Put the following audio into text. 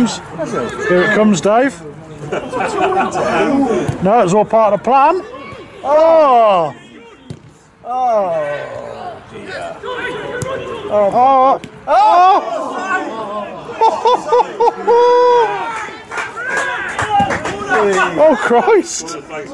comes. Here it comes, Dave. No, it's all part of the plan. Oh! Oh! Dear. Oh! Oh! Oh! Oh Christ!